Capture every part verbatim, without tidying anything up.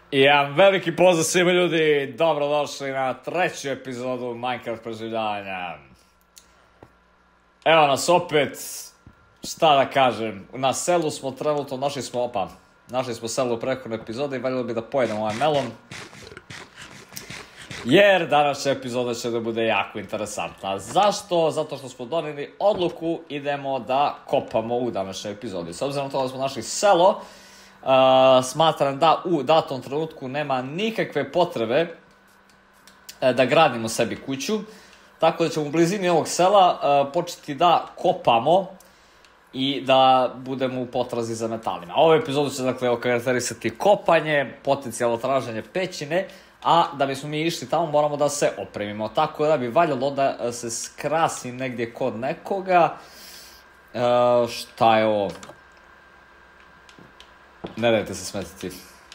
I jedan veliki pozdrav svima ljudi, dobrodošli na treću epizodu Minecraft preživljavanja. Evo nas opet, šta da kažem, na selu smo trenutno, našli smo, opa, našli smo selo u prethodnoj epizodi i valjalo bi da pojedemo ovaj melon. Jer današnja epizoda će da bude jako interesantna. Zašto? Zato što smo donijeli odluku, idemo da kopamo u današnjoj epizodi. S obzirom na to da smo našli selo, Uh, smatram da u datom trenutku nema nikakve potrebe uh, da gradimo sebi kuću, tako da ćemo u blizini ovog sela uh, početi da kopamo i da budemo u potrazi za metalima. Ovu epizodu će dakle okarakterisati kopanje, potencijalno traženje pećine, a da bismo mi išli tamo moramo da se opremimo, tako da bi valjalo da se skrasim negdje kod nekoga. Uh, šta je ovo? Ne dajte se smetiti.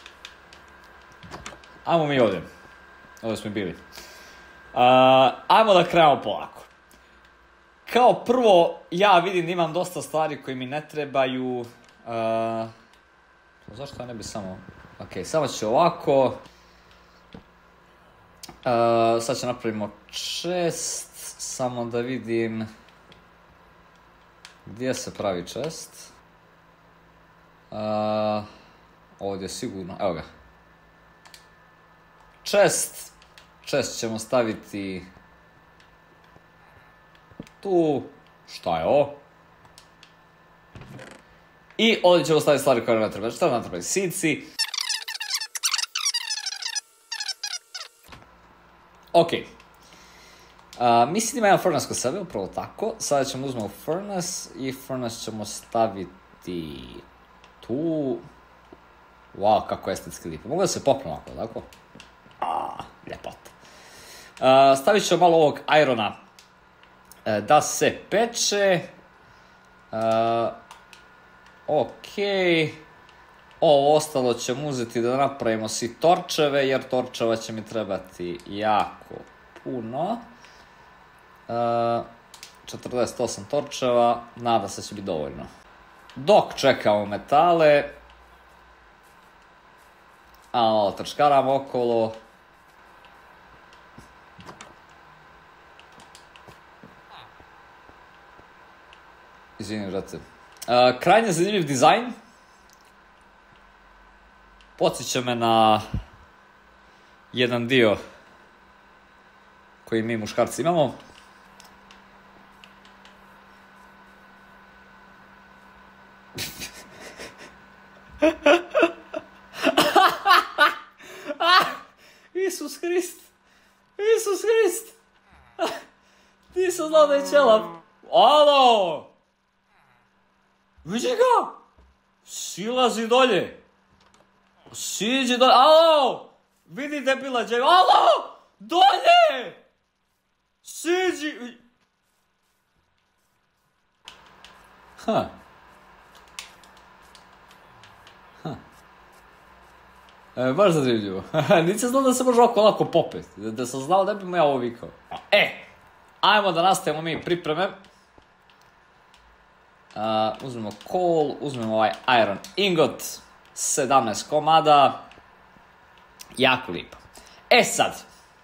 Ajmo mi ovdje. Ovdje smo bili. Uh, ajmo da krenemo polako. Kao prvo, ja vidim da imam dosta stvari koje mi ne trebaju. Uh, zašto ja ne bi samo... Ok, samo ću ovako. Uh, sad ću napravimo chest. Samo da vidim... Gdje se pravi chest? Uh, ovdje sigurno, evo ga. Chest. Chest ćemo staviti tu. Šta je ovo? I ovdje ćemo staviti stvari koje ne treba. Šta nam treba? Sici. Ok. Uh, mislim da ima jedan furnace kod sebe, upravo tako. Sada ćemo uzmemo furnace i furnace ćemo staviti tu. Wow, kako je estetski lijepo. Mogu da se popnem ovako, tako? Aaaa, ljepota. Uh, stavit ćemo malo ovog irona uh, da se peče. Uh, ok. Ovo ostalo ćemo uzeti da napravimo si torčeve, jer torčeva će mi trebati jako puno. Uh, četrdeset osam torčeva, nadam se će biti dovoljno. Dok čekamo metale, a malo trčkaramo okolo. Izvinim, žete. Uh, krajnje zanimljiv dizajn. Podsjeća me na jedan dio koji mi muškarci imamo. Isus Hrist! Isus Hrist! Nisam znao da je ćelav. Alo! Vidi ga! Silazi dolje! Siđi dolje! Alo! Vidi debila džaj! Alo! Dolje! Siđi! Ha! E, baš zanimljivo. Nisam znao da se može ovako lako popet. Da, da sam znao da bi mu ja ovo vikao. E, ajmo da nastavimo mi pripreme. Uh, uzmemo coal, uzmemo ovaj iron ingot. sedamnaest komada. Jako lijepo. E sad.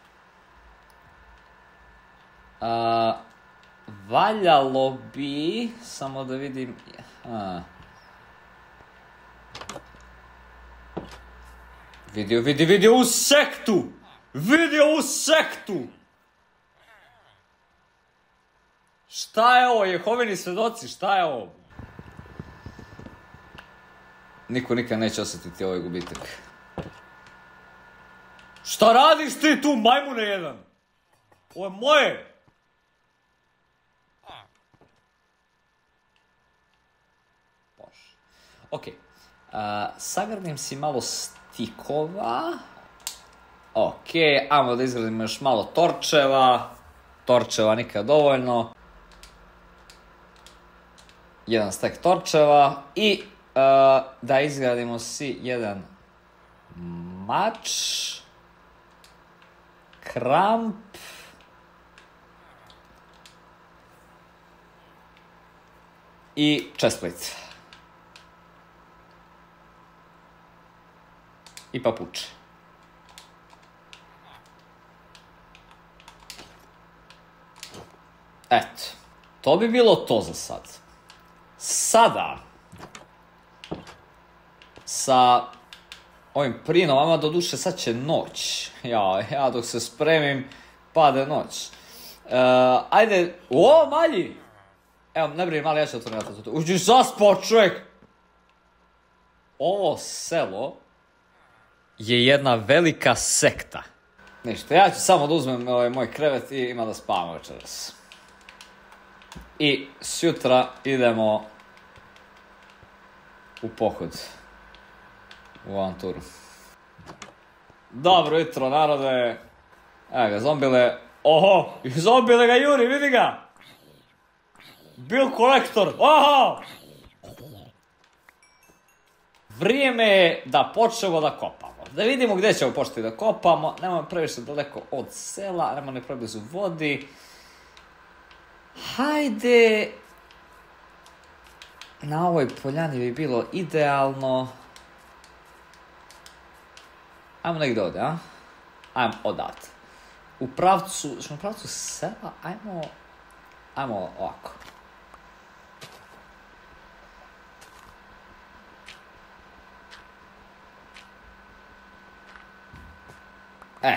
Uh, valjalo bi... Samo da vidim... Uh, Vidio, vidi, vidio u sektu! Vidio u sektu! Šta je ovo, Jehovini svedoci, šta je ovo? Niko nikad neće osjetiti ovaj gubitak. Šta radiš ti tu, majmune jedan? Ovo je moje! Bože. Ok. Uh, sagradim si malo stikova. Ok, ajmo da izgradimo još malo torčeva. Torčeva nikad dovoljno. Jedan stek torčeva. I uh, da izgradimo si jedan mač. Kramp. I chestplate. I papuče. Eto. To bi bilo to za sad. Sada. Sa ovim prinovama, do duše sad će noć. Ja, ja dok se spremim, pade noć. Uh, ajde, o, Malji! Evo, ne brini, mali, ja ću otvoriti vrata. Uđi, zaspao čovjek! Ovo selo je jedna velika sekta. Ništa, ja ću samo da uzmem ovaj moj krevet i ima da spavamo večeras. I sutra idemo u pohod. U avanturu. Dobro jutro, narode. Evo ga, zombile. Oho, zombile ga juri, vidi ga. Bill Collector, oho. Vrijeme je da počnemo da kopamo. Da vidimo gdje ćemo početi da kopamo. Nemamo previše daleko od sela, nemamo ne preblizu vodi. Hajde. Na ovoj poljani bi bilo idealno. Ajmo negdje ovdje, a? Ajmo odat. U pravcu, smo u pravcu sela, ajmo, ajmo ovako. E.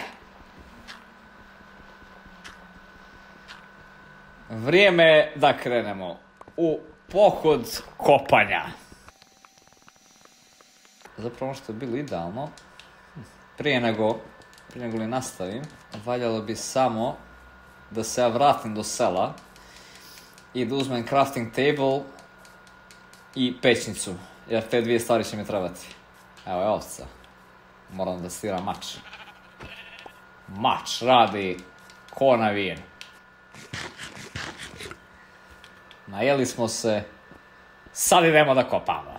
Vrijeme je da krenemo u pohod kopanja. Zapravo što je bilo idealno, prije nego, prije nego li nastavim, valjalo bi samo da se ja vratim do sela i da uzmem crafting table i pećnicu, jer te dvije stvari će mi trebati. Evo je ovca. Moram da stiram mač. Mač radi ko navijen. Najeli smo se, sad idemo da kopamo.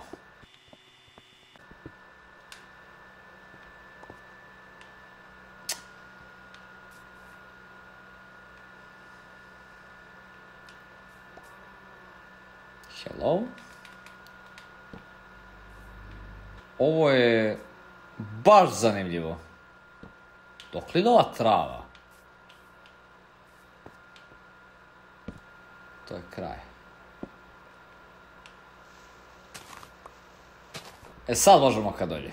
Hello. Ovo je baš zanimljivo. Dok li ova trava? To je kraj. E sad možemo kad dolje.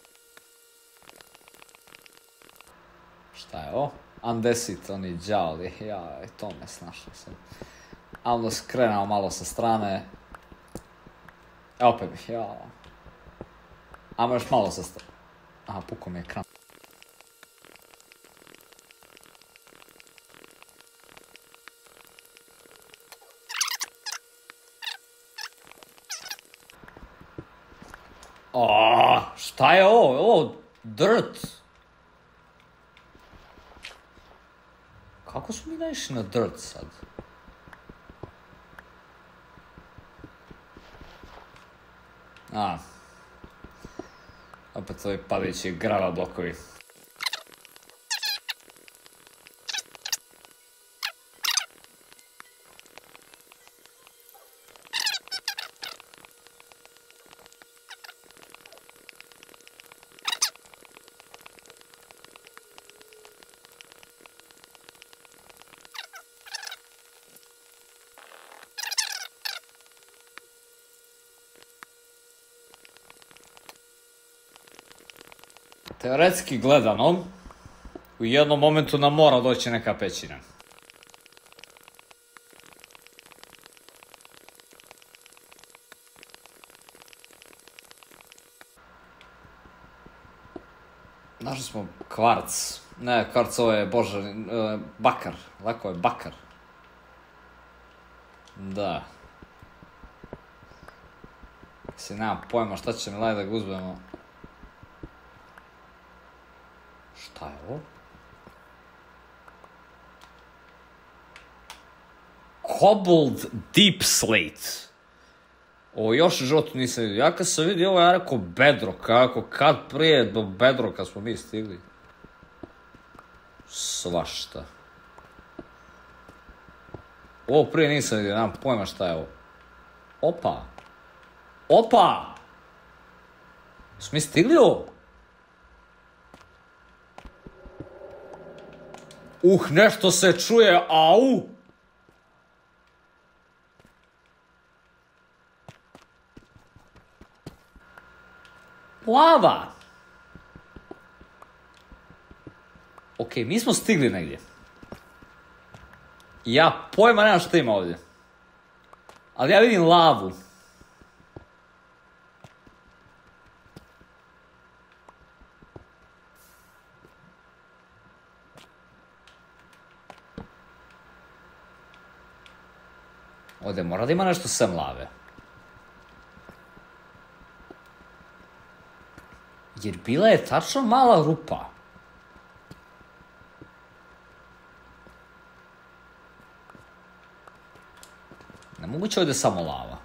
Šta je ovo? Undesit, oni džavli. Ja, i to me snašao sam. A onda skrenemo malo sa strane. E, opet bih, ja. Ajmo još malo sa strane. Aha, pukao mi je ekran. O, šta je ovo? Ovo, dirt. Kako smo mi naišli na dirt sad? A. Opet ovi padajući grava blokovi. Teoretski gledano, u jednom momentu nam mora doći neka pećina. Našli smo kvarc. Ne, kvarc ovo je, bože, uh, bakar. Lako je bakar. Da. Se nema pojma šta će mi laj da ga uzmemo. Šta je ovo? Cobbled Deep Slate. Ovo još u životu nisam vidio. Ja kad sam vidio ovo, ja rekao bedrock. Kako, kad prije do bedrocka smo mi stigli? Svašta. Ovo prije nisam vidio, nemam pojma šta je ovo. Opa. Opa! Smo mi stigli ovo? Uh, nešto se čuje, au! Lava! Ok, mi smo stigli negdje. Ja pojma nemam što ima ovdje. Ali ja vidim lavu. Ovdje mora da ima nešto sem lave. Jer bila je tačno mala rupa. Nemoguće ovdje samo lava.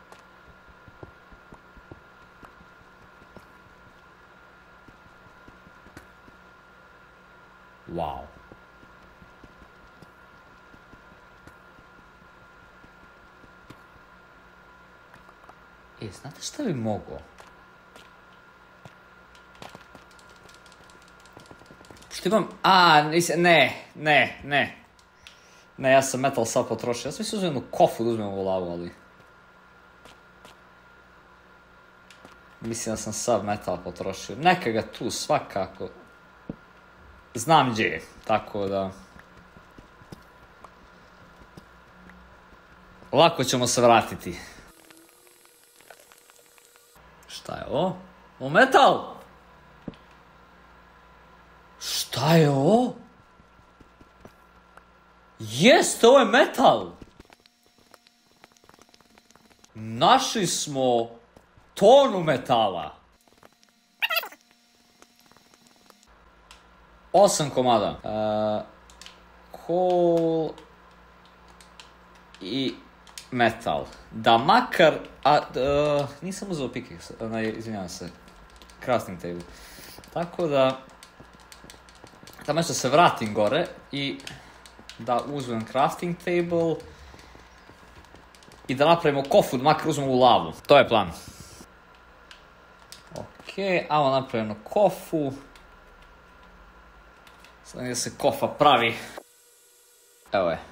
Wow. E, znate šta bi mogao? Što imam... A, nisam... Ne, ne, ne. Ne, ja sam metal sad potrošio. Ja sam mislio uzmem jednu kofu da uzmem ovu lavu, ali... Mislim da sam sad metal potrošio. Neka ga tu, svakako. Znam gdje je, tako da... Lako ćemo se vratiti. Šta je ovo? O, metal! Šta je ovo? Jeste, ovo je metal! Našli smo tonu metala. Osam komada. Uh, coal i metal. Da makar... A, uh, nisam uzeo pickaxe, uh, izvinjavam se. Crafting table. Tako da... Tamo što se vratim gore i da uzmem crafting table i da napravimo kofu, da makar uzmemo u lavu. To je plan. Ok, ajmo napravimo kofu. Sad gdje se kofa pravi. Evo je.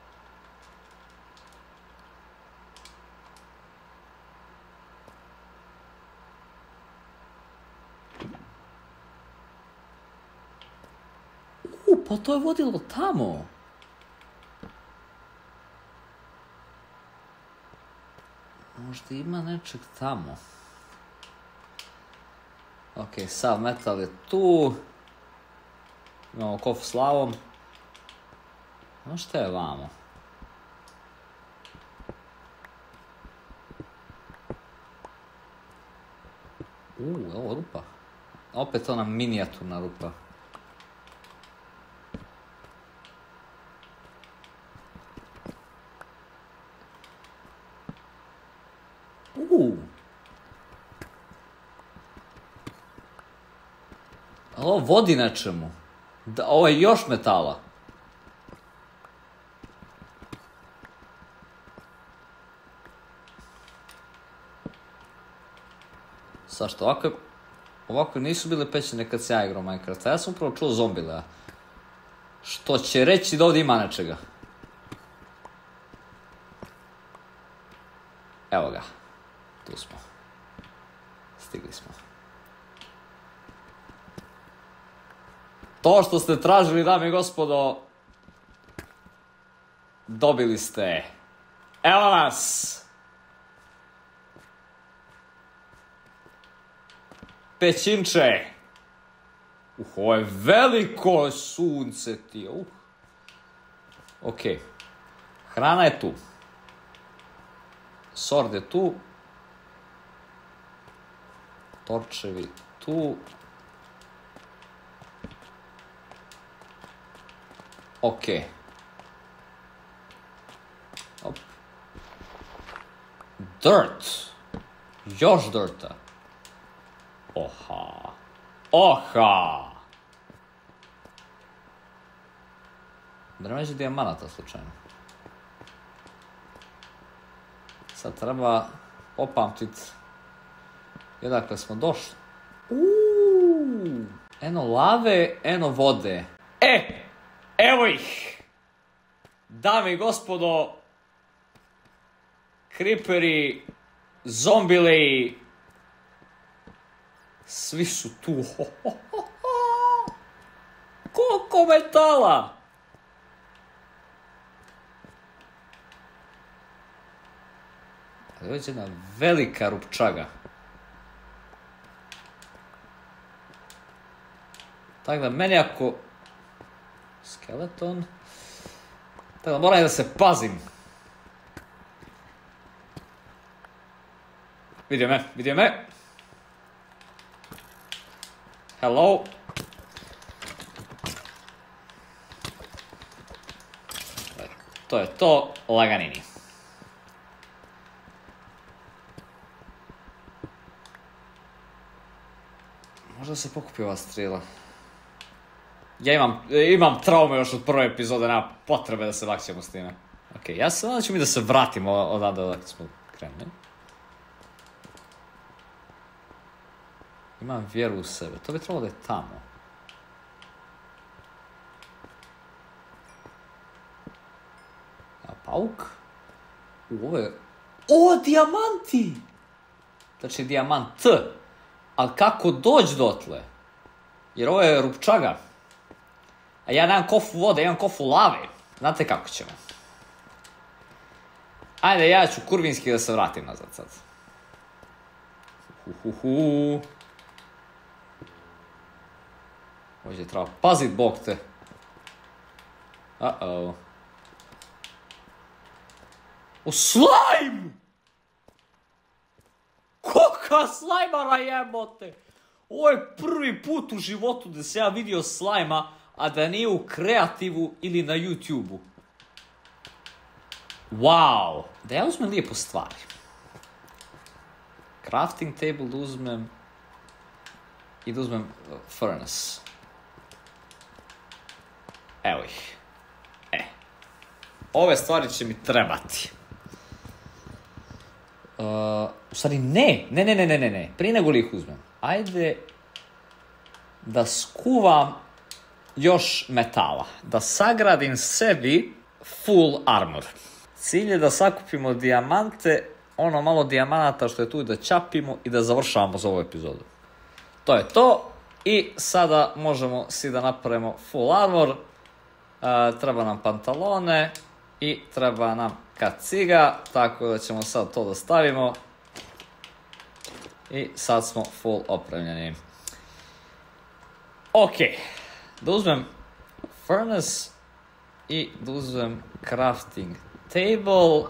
U, pa to je vodilo tamo. Možda ima nečeg tamo. Ok, sav metal je tu. Imamo kofu s lavom. No šta je vamo? Uuu, ovo rupa. Opet ona minijaturna rupa. Uuu. Ovo vodi nečemu. Da, ovo je još metala. Sad što, ovako, ovako nisu bile pećine kad se ja igrao Minecraft. Ja sam upravo čuo zombile. Što će reći da ovdje ima nečega. Evo ga. Tu smo. Stigli smo. To što ste tražili, dame i gospodo, dobili ste. Evo nas! Pećinče! Uh, ovo je veliko sunce ti. Uh. Ok. Hrana je tu. Sword je tu. Torčevi tu. Ok. Op. Dirt. Još dirta. Oha. Oha. Da ne međe dijamanata slučajno. Sad treba popamtit odakle smo došli. Uuu. Eno lave, eno vode. E! Evo ih! Dame i gospodo, kriperi, zombili, Svi su tu. Koliko metala! Ovo je jedna velika rupčaga. Tako da meni ako... Skeleton... Tako da moram da se pazim. Vidio me, vidio me. Hello. To je to, laganini. Možda se pokupi ova strela. Ja imam, imam traume još od prve epizode, nema potrebe da se lakćemo s time. Ok, ja sam da ću mi da se vratimo odavde odakle smo krenuli. Imam vjeru u sebe, to bi trebalo da je tamo. A pauk? U, ovo je... O, dijamanti! Znači, dijamant T. Ali kako doći dotle? Jer ovo je rupčaga. A ja nemam kofu vode, imam kofu lave. Znate kako ćemo. Ajde, ja ću kurvinski da se vratim nazad sad. Uhuhu. Ovdje treba pazit, bog te. Uh-oh. O, slajm! Koka slajmara jebote! Ovo je prvi put u životu da se ja vidio slajma, a da nije u kreativu ili na YouTube-u. Wow! Da ja uzmem lijepo stvari. Crafting table da uzmem. I da uzmem uh, furnace. Evo ih. E. Ove stvari će mi trebati. Uh, u stvari ne. Ne, ne, ne, ne, ne, ne. Prije nego li ih uzmem. Ajde da skuvam još metala. Da sagradim sebi full armor. Cilj je da sakupimo dijamante, ono malo dijamanata što je tu, da čapimo i da završavamo za ovu epizodu. To je to. I sada možemo svi da napravimo full armor. Uh, treba nam pantalone i treba nam kaciga, tako da ćemo sad to da stavimo. I sad smo full opremljeni. Ok, da uzmem furnace i da uzmem crafting table.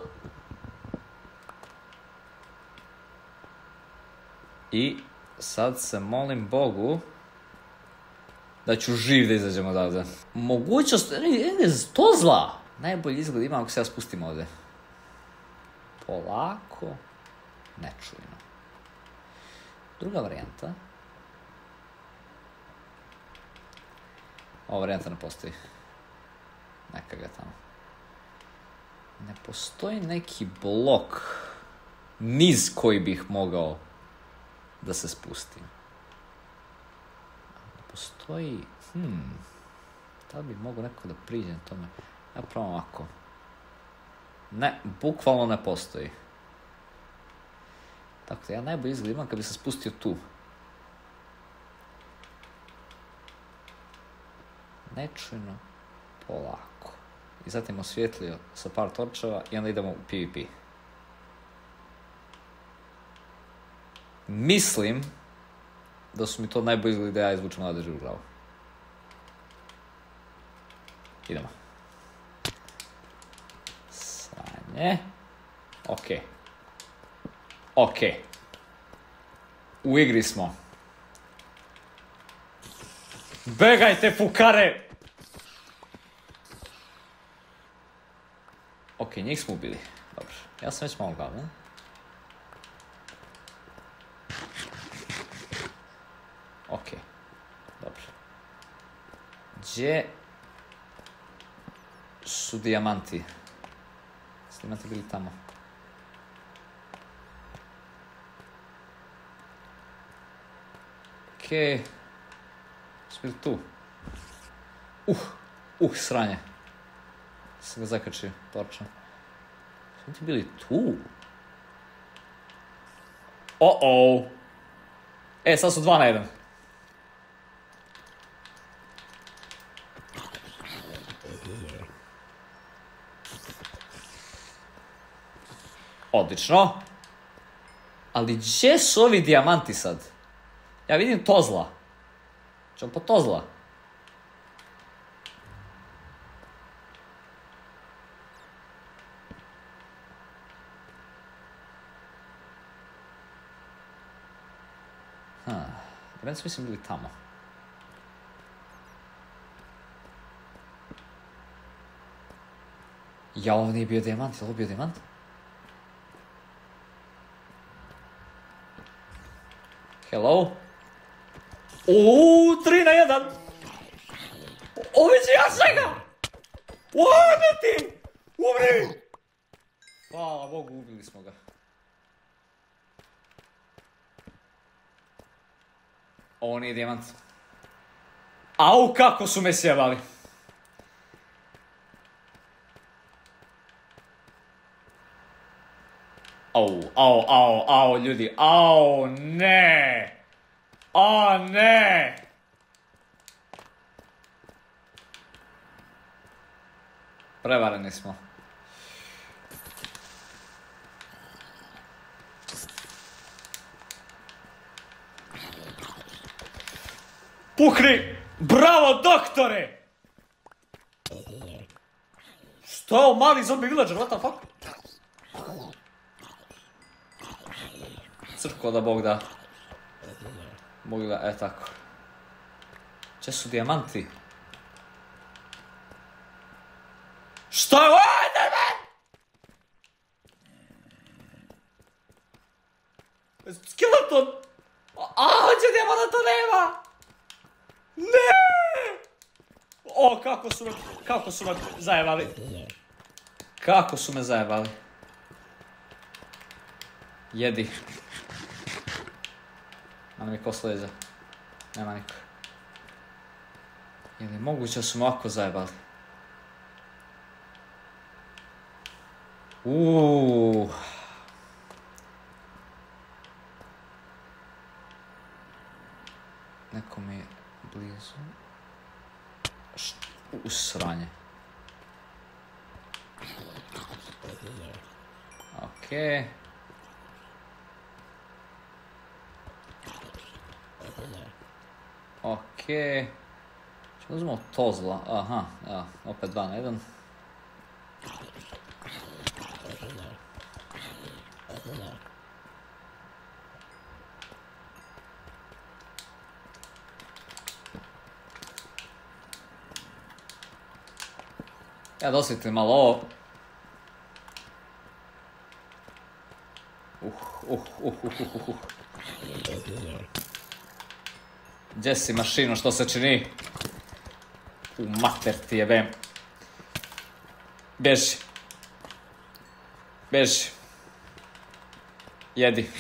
I sad se molim Bogu da ću živ da izađem odavde. Mogućnost, ne, ne, to zla. Najbolji izgled imam ako se ja spustim ovdje. Polako, nečujno. Druga varijanta. Ova varijanta ne postoji. Neka ga tamo. Ne postoji neki blok niz koji bih mogao da se spustim. Ne postoji... Hmm... Da bi mogao neko da priđe na tome. Ja probam ovako. Ne, bukvalno ne postoji. Tako da ja najbolji izgled imam kad bi se spustio tu. Nečujno, polako. I zatim osvijetlio sa par torčeva i onda idemo u PvP. Mislim da su mi to najbolji izgled da ja izvučem na drživu glavu. Idemo. Sranje. Ok. Ok. U igri smo. Begajte, fukare! Ok, njih smo ubili. Dobro. Ja sam već malo gladan. Ok. Dobro. Gdje su dijamanti? Su dijamanti bili tamo? Ok. Su bili tu? Uh, uh, sranje. Sam ga zakačio, torčom. Su ti bili tu? Oh-oh. E, sad su dva na jedan. Odlično. Ali gdje su ovi dijamanti sad? Ja vidim tozla. Čemo po tozla? Ha, meni su mislim bili tamo. Ja, ovo nije bio dijamant, je li ovo bio dijamant? Hello? Uuuu, tri na jedan! Ovi će ja svega! Uuuu, ne ti! Umri! Hvala Bogu, ubili smo ga. Ovo nije dijamant. Au, kako su me sjebali! Au, au, au, au, ljudi, au, ne! O, ne! Prevareni smo. Pukni! Bravo, doktore! Što je ovo mali zombie villager, what the fuck? Crko da Bog da. Bog da, e tako. Če su dijamanti? Šta je ovo? Skeleton! A, hoće dijamanta, to nema! Ne! O, kako su me, kako su me zajebali. Kako su me zajebali. Jedi. Mana mi ko sleđa. Nema niko. Je li moguće da su me ovako zajebali? Uuuu. Neko mi je blizu. U sranje. Okej. Okej. Čemo uzmemo tozla. Aha, ja, opet dva na jedan. Ja dosjetim malo ovo. Uh, uh, uh, uh, uh, uh. Gdje si mašino, što se čini? U mater ti jebem. Bježi. Bježi. Jedi.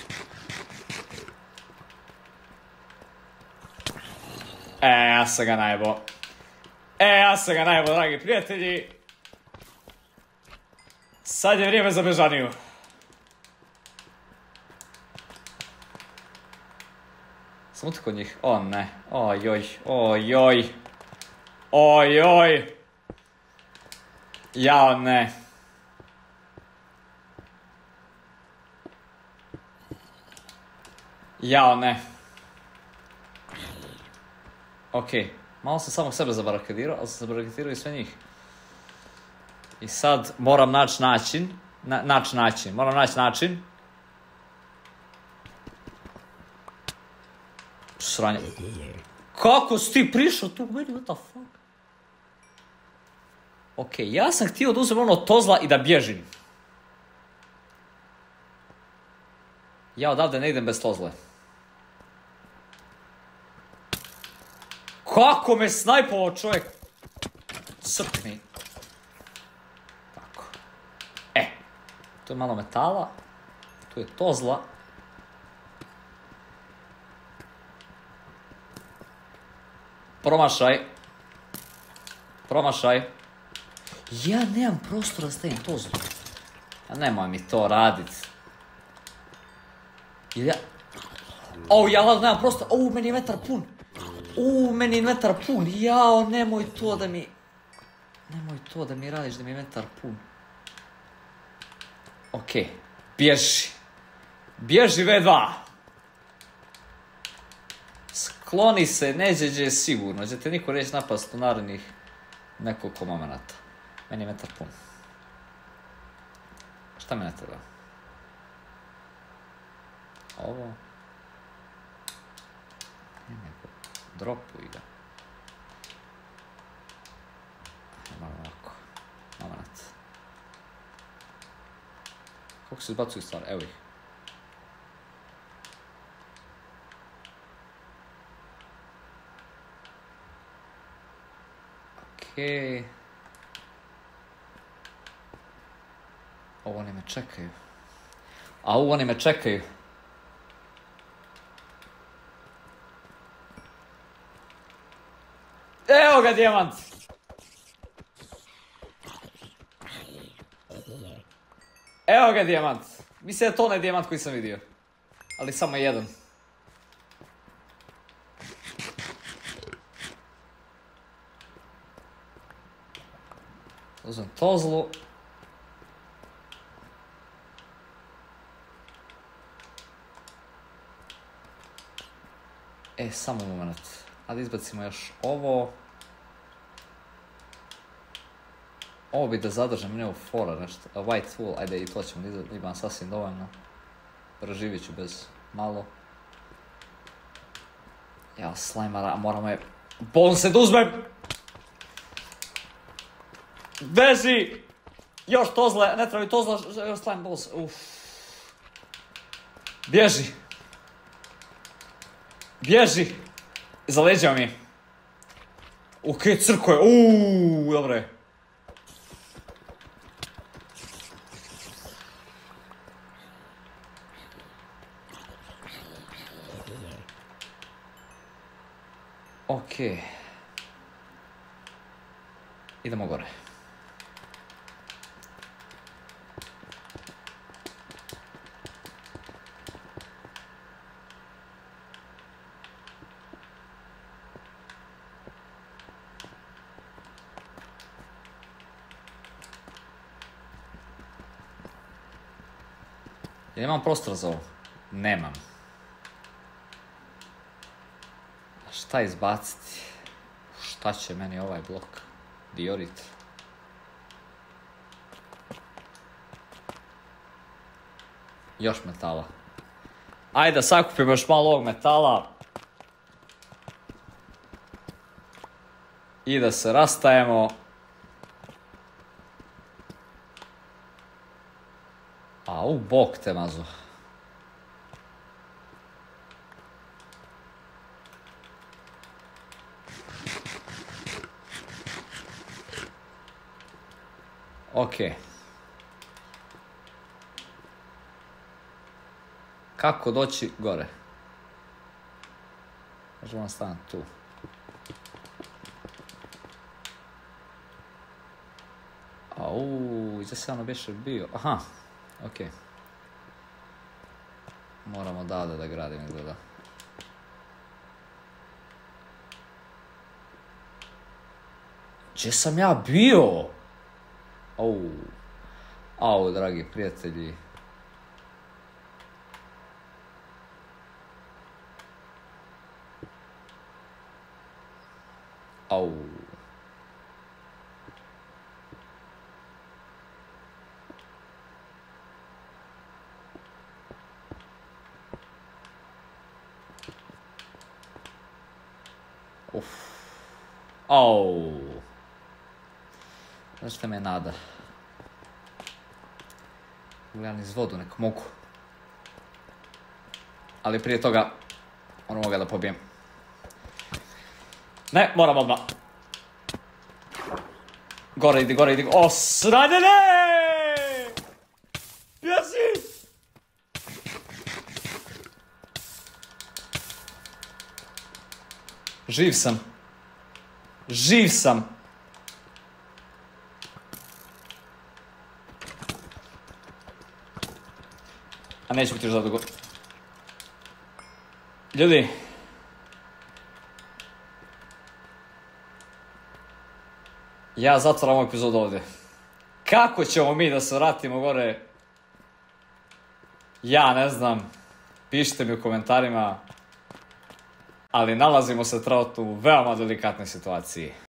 E, ja sam ga najebo. E, ja sam ga najebo, dragi prijatelji. Sad je vrijeme za bežaniju. Sam uti kod njih. O ne. Ojoj. Ojoj. Ojoj. Jao ne. Jao ne. Okej. Malo sam samo sebe zabarakadirao, ali sam zabarakadirao i sve njih. I sad moram naći način. Na, naći način. Moram naći način. Sranje. Kako si ti prišao tu meni, what the fuck? Okej, okay, ja sam htio da uzem ono tozla i da bježim. Ja odavde ne idem bez tozle. Kako me snajpovao čovjek? Crkni. Tako. E. Tu je malo metala. Tu je tozla. Promašaj. Promašaj. Ja nemam prostora da stavim tozlu. A nemoj mi to radit. Ili ja... O, ja ladno nemam prostor. O, meni je metar pun. U, meni je metar pun. Jao, nemoj to da mi... Nemoj to da mi radiš da mi je metar pun. Okej. Bježi. Bježi V dva. Skloni se, neđeđe sigurno. Će te niko reći napast u narednih nekoliko momenata. Meni je metar pun. Šta mi ne treba? Ovo. Dropuj ga. Malo ovako. Moment. Kako se izbacuju stvari? Evo ih. Okej. Ovo oni me čekaju. A ovo oni me čekaju. Evo ga dijamant! Evo ga dijamant! Mislim da je to onaj dijamant koji sam vidio. Ali samo jedan. Uzmem tozlu. E, samo moment. Ajde izbacimo još ovo. Ovo bi da zadržam ne u fora nešto. A white wool, ajde i to ćemo da imam sasvim dovoljno. Preživit ću bez malo. Ja, slajmara, moramo je... Bol se da uzmem! Beži! Još tozle, ne treba mi tozla, još slime balls, uff. Bježi! Bježi! Za leđa mi. U kaj crko je, uuuu, dobro je. Okej. Idemo gore. Ja nemam prostora za ovo. Nemam. Šta izbaciti? Šta će meni ovaj blok? Diorit. Još metala. Ajde da sakupimo još malo ovog metala. I da se rastajemo. Au, bok te mazo. Okej. Kako doći gore? Možemo nastaviti tu. Au, gdje se ono biše bio? Aha, okej. Moramo dade da gradim izgleda. Gdje sam ja bio? Au, au, dragi prijatelji. Au. Uf. Au. Znaš šta me nada? Gledam iz vodu, neko mogu. Ali prije toga moramo ga da pobijem. Ne, moram odmah. Gore idi, gore idi. O, sranje, ne! Bježi! Živ sam. Živ sam. A neće biti još zadugo. Ljudi, ja zatvaram ovu epizodu ovdje. Kako ćemo mi da se vratimo gore? Ja ne znam. Pišite mi u komentarima. Ali nalazimo se trenutno u veoma delikatnoj situaciji.